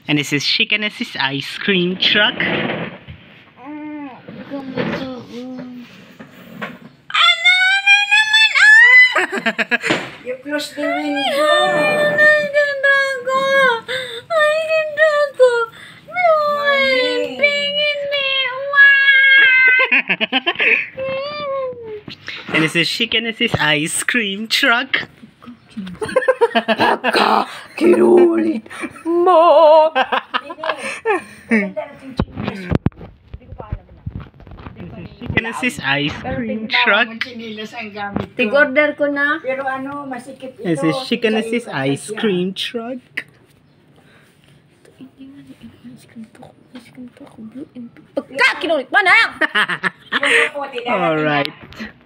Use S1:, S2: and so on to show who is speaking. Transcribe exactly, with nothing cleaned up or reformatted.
S1: And this is Shekinah's ice cream truck.
S2: You close the window.
S3: Ay, ganda ko. Ay, ganda ko. No, I'm pingin me.
S1: And this is Shekinah's ice cream truck.
S3: Pagka kinulit mo.
S1: Shekinah's ice cream truck.
S3: Tig-order ko na.
S2: Pero ano, masikip ito.
S1: This is Shekinah's ice cream truck.
S3: Pagka kinulit mo na.
S2: Yung puti,
S1: Alright.